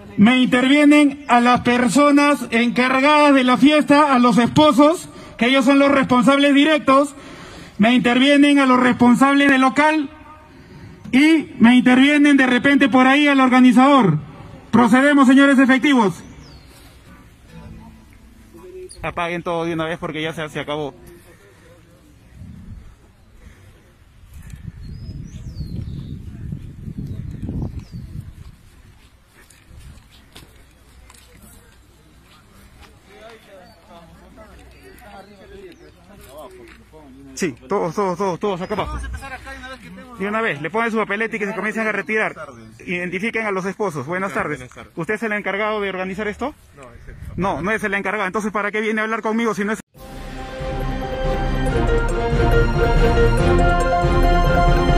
me intervienen a las personas encargadas de la fiesta, a los esposos, que ellos son los responsables directos, me intervienen a los responsables del local y me intervienen de repente por ahí al organizador. Procedemos, señores efectivos. Apaguen todo de una vez porque ya se acabó. Sí, todos acá abajo. De una vez, le ponen su papeleta y que se comiencen a retirar. Identifiquen a los esposos. Buenas tardes. ¿Usted es el encargado de organizar esto? No, no es el encargado. Entonces, ¿para qué viene a hablar conmigo si no es...